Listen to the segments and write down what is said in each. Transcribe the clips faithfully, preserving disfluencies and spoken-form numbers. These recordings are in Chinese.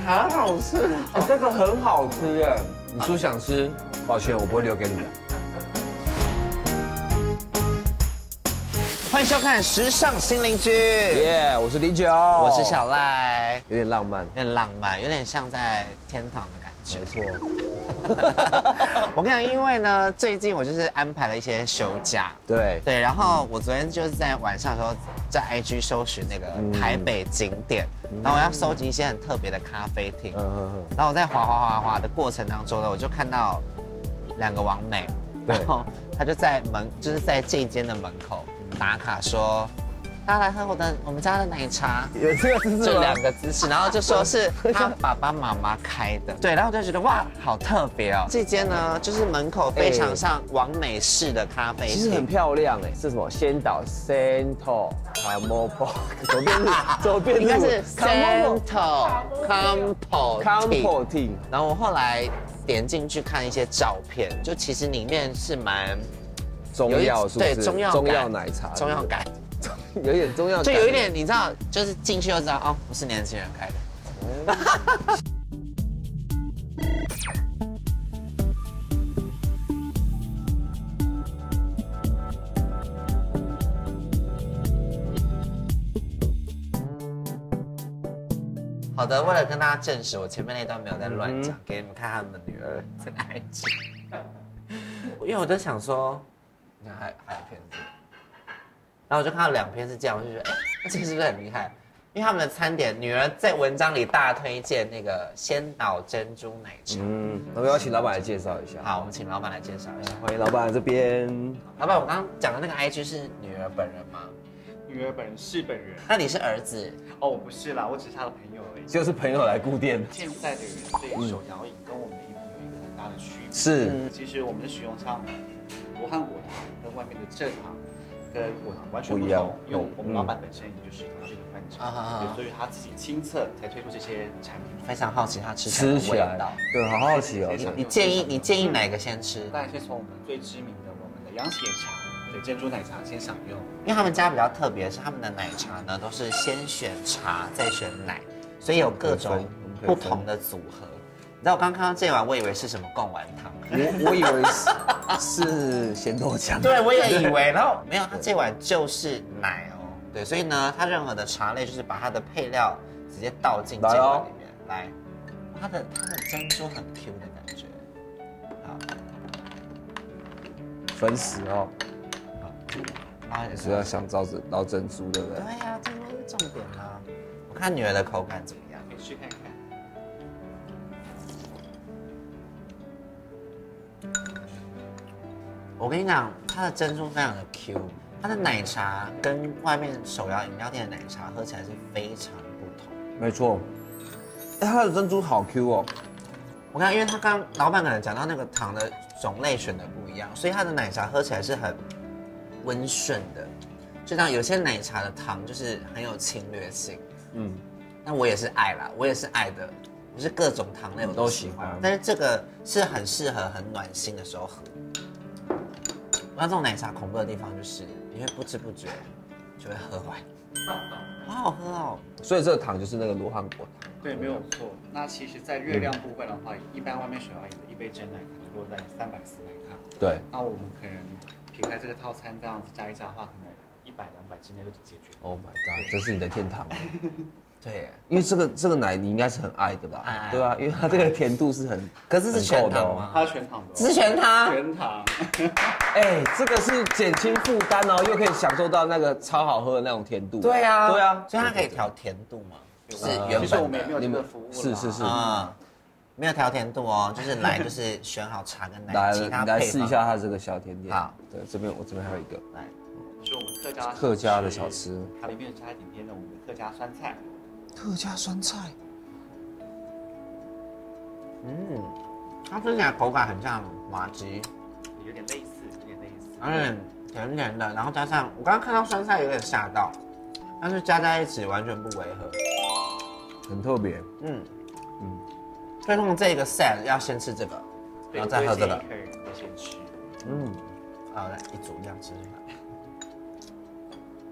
好好吃， 哎，这个很好吃哎。你是不是想吃？抱歉，我不会留给你的。 欢迎收看《时尚新邻居》。 耶，我是李九， 我是小赖。 有点浪漫， 有点浪漫，有点像在天堂的感觉。 没错。 我跟你讲，因为呢，最近我就是安排了一些休假。 对对，然后我昨天就是在晚上的时候，在 I G 搜寻那个台北景点，嗯、然后我要收集一些很特别的咖啡厅。嗯嗯嗯。然后我在滑滑滑滑的过程当中呢，我就看到两个网美，然后他就在门，就是在这一间的门口打卡说。大家来喝我的我们家的奶茶， 有这个姿势吗？ 这两个姿势，然后就说是他爸爸妈妈开的，对，然后我就觉得哇，好特别哦。这间呢，就是门口非常像完美式的咖啡厅， 其实很漂亮哎，是什么？先导 Cento Campo， 左边是左边应该是 Cento Campo Campo Tea。 然后我后来点进去看一些照片，就其实里面是蛮中药，是不是？ 对，中药中药奶茶， 中药感。 有一点中药， 就有一点，你知道，就是进去就知道哦，不是年轻人开的。好的，为了跟大家证实我前面那段没有在乱讲，嗯、给你们看他们的女儿在 I G。因为我就想说，你看还还有片子。然后我就看到两篇是这样，我就觉得，哎，这个是不是很厉害？因为他们的餐点，女儿在文章里大推荐那个仙岛珍珠奶茶。嗯， 我们要请老板来介绍一下。 好，我们请老板来介绍一下。 欢迎老板这边。 老板，我刚刚讲的那个 I G 是女儿本人吗？ 女儿本人是本人。 那你是儿子？ 哦，我不是啦，我只是他的朋友而已。 就是朋友来顾店。 现在的人对手摇饮跟我们的饮品有一个很大的区别。 是， 嗯、其实我们的使用上罗汉果糖跟外面的蔗糖。跟果糖完全不同，因为我们老板本身也就是糖制的专家，所以他自己亲测才推出这些产品。 非常好奇他吃吃起来， 对，好好奇哦。 你建议你建议哪个先吃？ 当然先从我们最知名的我们的洋血茶，对珍珠奶茶先享用。 因为他们家比较特别，是他们的奶茶呢都是先选茶再选奶，所以有各种不同的组合。你知道我刚看到这碗，我以为是什么贡丸汤， 我我以为是是咸豆浆， 对，我也以为，然后没有，它这碗就是奶哦，对，所以呢，它任何的茶类就是把它的配料直接倒进这碗里面来，它的它的珍珠很 Q 的感觉，好， 粉丝哦， 好， 也是要想捞珍捞珍珠，对不对？ 对呀，珍珠是重点啊，我看女儿的口感怎么样？ 可以试看看。 我跟你讲，它的珍珠非常的 Q， 它的奶茶跟外面手摇饮料店的奶茶喝起来是非常不同。 没错，哎，它的珍珠好 Q 哦。 我看，因为他刚老板可能讲到那个糖的种类选的不一样，所以它的奶茶喝起来是很温顺的。就像有些奶茶的糖就是很有侵略性，嗯，那我也是爱啦，我也是爱的，就是各种糖类我都喜欢，但是这个是很适合很暖心的时候喝。那这种奶茶恐怖的地方就是，你会不知不觉就会喝完，好好喝哦。 所以这个糖就是那个罗汉果糖。 对，没有错。那其实，在热量部分的话，一般外面手摇饮的一杯真奶可能落在三百四百卡。 对。 那我们可能撇开这个套餐这样子加一加的话，可能一百两百之内就解决。 Oh my god， 这是你的天堂。 对， 因为这个这个奶你应该是很爱的吧？爱对啊，因为它这个甜度是很， 可是是全糖吗？ 它是全糖的， 这是全糖。 全糖。 哎，这个是减轻负担哦，又可以享受到那个超好喝的那种甜度。 对啊， 对啊， 所以它可以调甜度嘛？是原本其实我们也没有这个服务。 是是是啊，没有调甜度哦，就是来就是选好茶跟奶， 来其他来试一下它这个小甜点。 好， 对，这边我这边还有一个， 来， 是我们客家客家的小吃， 它里面加一点点的我们的客家酸菜。 客家酸菜， 嗯，它吃起来口感很像麻糬， 有点类似，有点类似， 嗯，甜甜的，然后加上我刚刚看到酸菜有点吓到，但是加在一起完全不违和， 很特别， 嗯嗯，所以用这个 set 要先吃这个，然后再喝这个， 可以先吃， 嗯，好，来一组这样吃吃看。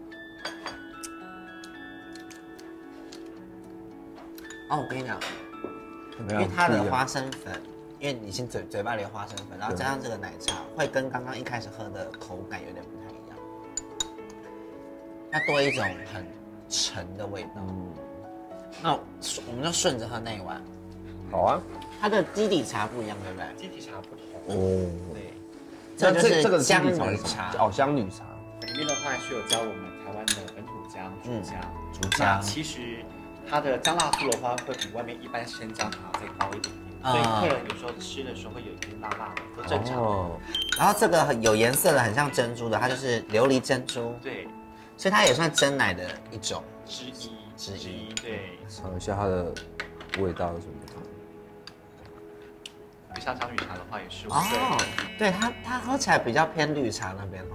哦，我跟你讲， 因为它的花生粉，因为你先嘴嘴巴里有花生粉，然后加上这个奶茶，会跟刚刚一开始喝的口感有点不太一样，它多一种很沉的味道。嗯，那我们就顺着喝那一碗。 好啊。 它的基底茶不一样，对不对？ 基底茶不同。 哦。 对。 这就是这个香女茶哦，香女茶里面的话是有加我们台湾的本土姜、竹姜、 竹姜。 其实它的姜辣度的话，会比外面一般生姜茶再高一点点，所以客人有时候吃的时候会有一点辣辣的，都正常。哦。 然后这个很有颜色的，很像珍珠的，它就是琉璃珍珠。 对。 所以它也算真奶的一种之一。 之一。 对。 尝一下它的味道有什么不同？ 像香女茶的话也是哦，对它它喝起来比较偏绿茶那边哦。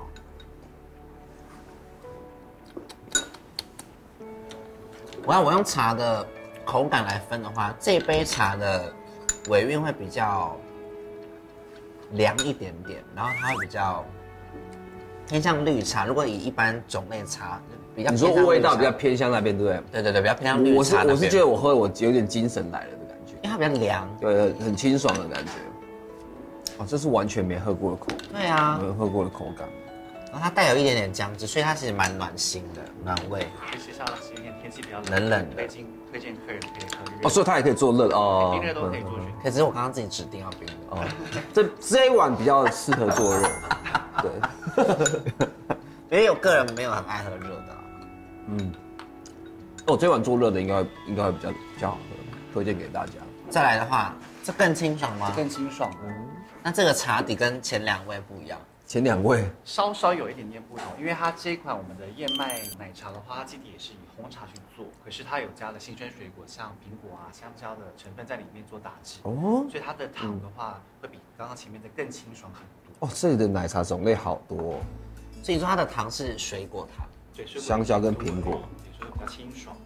我要我用茶的口感来分的话，这杯茶的尾韵会比较凉一点点，然后它会比较偏向绿茶。如果以一般种类茶比较， 你说味道比较偏向那边，对不对？ 对对对，比较偏向绿茶。 我是我是觉得我喝我有点精神来了的感觉， 因为它比较凉， 对，很清爽的感觉。哦，这是完全没喝过的口， 对啊， 没有喝过的口感。 然后它带有一点点姜汁，所以它其实蛮暖心的，暖胃。 尤其像今天天气比较冷冷的， 推荐推荐客人可以喝热。 哦，所以它也可以做热哦， 冰热都可以做选择。 可是我刚刚自己指定要冰的哦，这这一碗比较适合做热，对， 因为我个人没有很爱喝热的。 嗯，哦，这碗做热的应该应该会比较比较好喝，推荐给大家。 再来的话，这更清爽吗？ 更清爽。嗯， 那这个茶底跟前两位不一样。 前两位稍稍有一点点不同，因为它这一款我们的燕麦奶茶的话，它基底也是以红茶去做，可是它有加了新鲜水果，像苹果啊、香蕉的成分在里面做打制，哦，所以它的糖的话、嗯、会比刚刚前面的更清爽很多。 哦，这里的奶茶种类好多、哦， 所以说它的糖是水果糖， 对， 香蕉跟苹果， 所以比较清爽，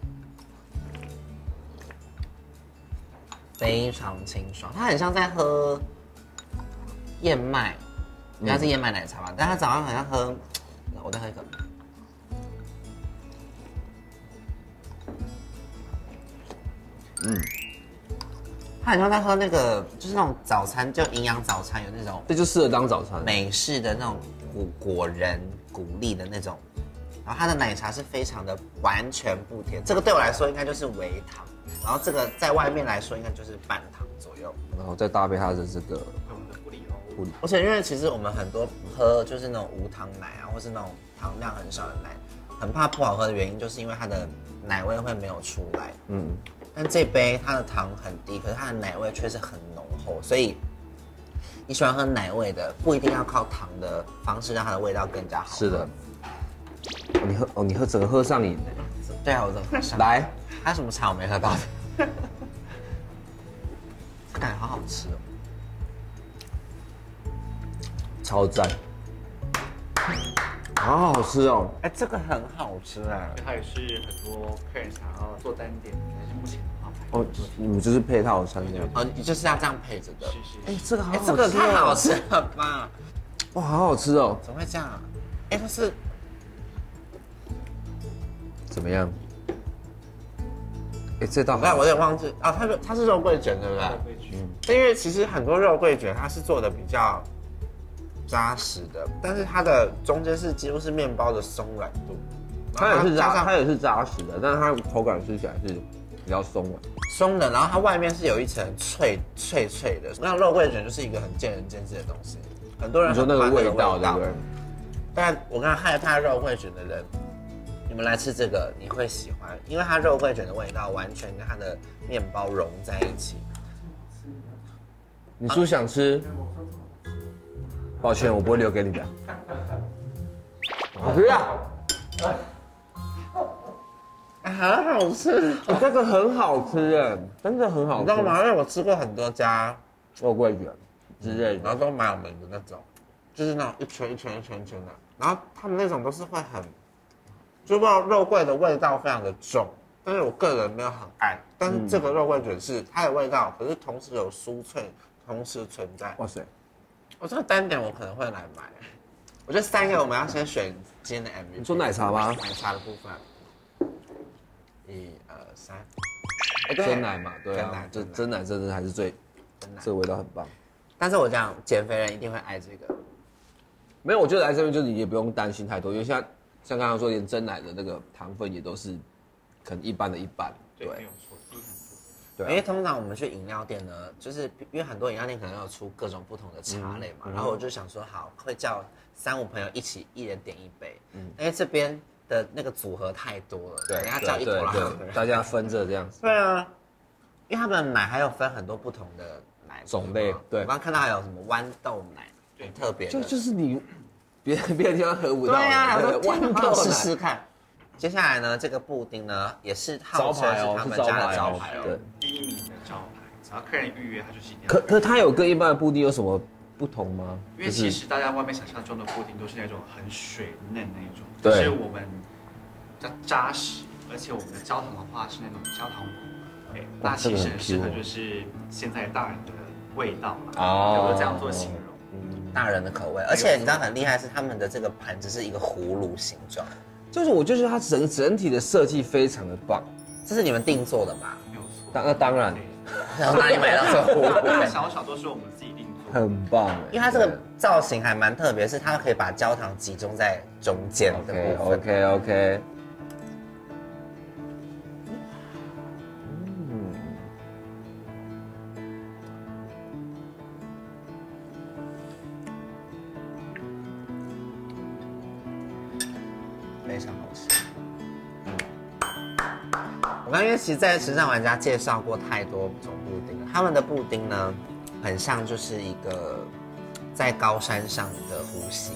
非常清爽，它很像在喝燕麦。应该是燕麦奶茶吧，但他早上好像喝，我再喝一口。嗯，他好像在喝那个，就是那种早餐，就营养早餐有那种， 这就适合当早餐。 美式的那种果果仁、谷粒的那种，然后它的奶茶是非常的完全不甜，这个对我来说应该就是微糖，然后这个在外面来说应该就是半糖左右， 然后再搭配它的这个。 而且因为其实我们很多喝就是那种无糖奶啊，或是那种糖量很少的奶，很怕不好喝的原因就是因为它的奶味会没有出来。嗯，但这杯它的糖很低，可是它的奶味却是很浓厚，所以你喜欢喝奶味的，不一定要靠糖的方式让它的味道更加好喝。 是的。哦，你喝哦，你喝整个喝上瘾。 对啊，我整个喝上瘾。 来， 还有什么茶我没喝到的？这感觉好好吃哦。 超赞，好好吃哦！ 哎，这个很好吃哎， 它也是很多客人想要做单点，但是目前的话， 哦，你们就是配套餐这样， 哦，你就是要这样配着的。 是是。 哎，这个好好吃， 这个太好吃了吧！ 哇，好好吃哦！ 怎么会这样啊？哎，它是怎么样？哎，这道那我有点忘记啊，它是它是肉桂卷对不对？ 肉桂卷。 嗯，因为其实很多肉桂卷它是做的比较扎实的，但是它的中间是几乎是面包的松软度， 它也是扎，它也是扎实的，但是它口感吃起来是比较松软， 松的，然后它外面是有一层脆脆脆的。那肉桂卷就是一个很见仁见智的东西，很多人你说那个味道对不对？ 但我刚刚害怕肉桂卷的人，你们来吃这个你会喜欢，因为它肉桂卷的味道完全跟它的面包融在一起。 你是不是想吃？抱歉，我不会留给你的。我不要。 很好吃， 哦，这个很好吃哎，真的很好吃。 你知道吗？因为我吃过很多家肉桂卷之类的， 然后都蛮有名的那种，就是那种一圈一圈一圈一圈的，然后他们那种都是会很，就不知道肉桂的味道非常的重，但是我个人没有很爱。但是这个肉桂卷是它的味道，可是同时有酥脆，同时存在。 哇塞！ 我这个单点我可能会来买。我觉得三个我们要先选今天的 M V P。 你说奶茶吗？ 奶茶的部分。一二三， 真奶嘛，对啊，这真真奶真的还是最，这个味道很棒。 但是我讲减肥人一定会爱这个。 没有，我觉得来这边就是你也不用担心太多，因为像像刚刚说，连真奶的那个糖分也都是可能一般的一半， 对，没有错，低很多。 对、啊， 因为通常我们去饮料店呢，就是因为很多饮料店可能有出各种不同的茶类嘛，嗯、然后我就想说，好，会叫三五朋友一起一人点一杯，嗯，因为这边的那个组合太多了， 对， 人家叫一坨啦， 大家分着这样子。 对啊，因为他们的奶还有分很多不同的奶种类，对， 我刚看到还有什么豌豆奶，很特别的， 就就是你别别的地方喝不到， 对啊， 豌豆试试看。接下来呢，这个布丁呢也是号称是他们家的招牌哦， 对，第一名的招牌，只要客人预约，他就是一定要。 可可它有跟一般的布丁有什么不同吗？ 因为其实大家外面想象中的布丁都是那种很水嫩那种， 对， 可是我们比较扎实，而且我们的焦糖的话是那种焦糖苦，哎，那其实很适合就是现在大人的味道嘛，哦，有这样做形容， 嗯，大人的口味，而且你知道很厉害是他们的这个盘子是一个葫芦形状。 就是我就觉得它整整体的设计非常的棒， 这是你们定做的吧？ 没有错。 当那当然， 然后哪里买到这葫芦？ 大大小小都是我们自己定做， 很棒。 因为它这个造型还蛮特别，是它可以把焦糖集中在中间的部分。 OK OK OK。嗯， 非常好吃。我刚因为其实在时尚玩家介绍过太多种布丁了，他们的布丁呢，很像就是一个在高山上的呼吸。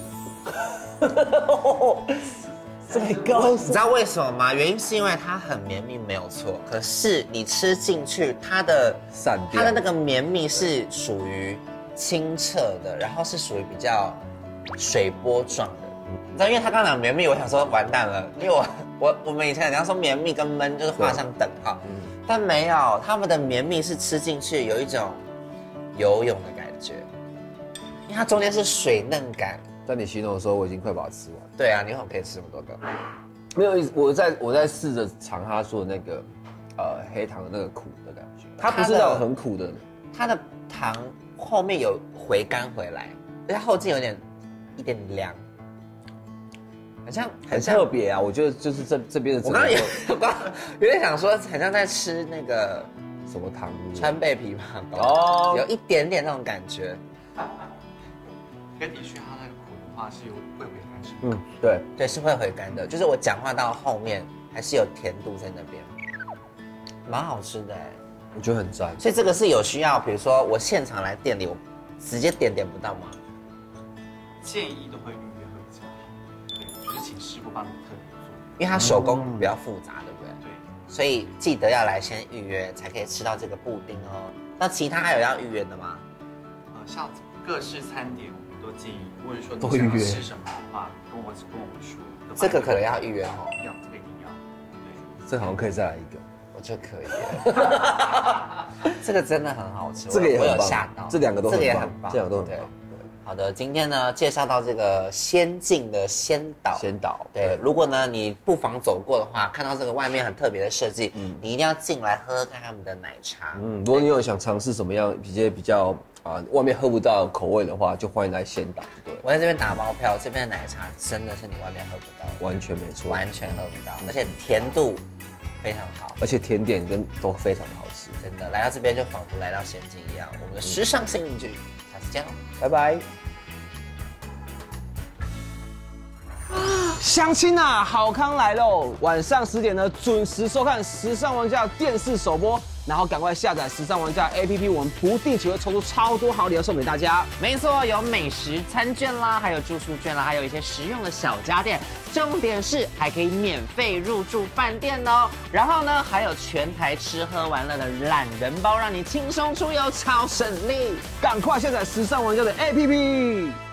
在高山， 你知道为什么吗？原因是因为它很绵密，没有错。可是你吃进去，它的散掉， 它的那个绵密是属于清澈的，然后是属于比较水波状的。你知道，因为他刚讲绵密，我想说完蛋了，因为我我我们以前人家说绵密跟闷就是画上等号，嗯、但没有，他们的绵密是吃进去有一种游泳的感觉，因为它中间是水嫩感。 在你形容的时候，我已经快把它吃完。 对啊，你为什么可以吃那么多个？ 没有，我在我在试着尝他说的那个呃黑糖的那个苦的感觉，它不是那种很苦的， 它的糖后面有回甘回来，而且后劲有点一点凉。很像很特别啊！我觉得就是这这边的， 我刚刚也我刚有点想说，很像在吃那个什么糖川贝枇杷膏哦，有一点点那种感觉。 跟的确，它那个苦的话是有会回甘是嗯，对对，是会回甘的。就是我讲话到后面还是有甜度在那边，蛮好吃的哎， 我觉得很赞。 所以这个是有需要，比如说我现场来店里，我直接点点不到吗？ 建议都会预约会比较好。就是请师傅帮你特别做， 因为它手工比较复杂，对不对？ 对， 所以记得要来先预约，才可以吃到这个布丁哦。那其他还有要预约的吗？ 呃，像各式餐点，我们都建议，如果说你想要吃什么的话，跟我跟我们说。 这个可能要预约哦。 要，这个一定要。对， 这好像可以再来一个。 我觉得可以。这个真的很好吃， 这个也我有吓到。 这两个都很棒， 这个也很棒， 这两个都很棒。 好的，今天呢介绍到这个仙境的仙岛， 仙岛对，如果呢你不妨走过的话，看到这个外面很特别的设计，嗯，你一定要进来喝喝看他们的奶茶。 嗯，如果你有想尝试什么样一些比较啊外面喝不到口味的话，就欢迎来仙岛。对， 我在这边打包票，这边的奶茶真的是你外面喝不到的， 完全没错， 完全喝不到，而且甜度非常好， 而且甜点跟都非常的好吃， 真的来到这边就仿佛来到仙境一样。我们的时尚幸运剧，下次见喽， 拜拜。乡亲啊，好康来喽！晚上十点呢，准时收看《时尚玩家》电视首播，然后赶快下载《时尚玩家》A P P， 我们不定期会抽出超多好礼要送给大家。 没错，有美食餐券啦，还有住宿券啦，还有一些实用的小家电。重点是还可以免费入住饭店哦。然后呢，还有全台吃喝玩乐的懒人包，让你轻松出游，超省力。 赶快下载《时尚玩家》的 A P P。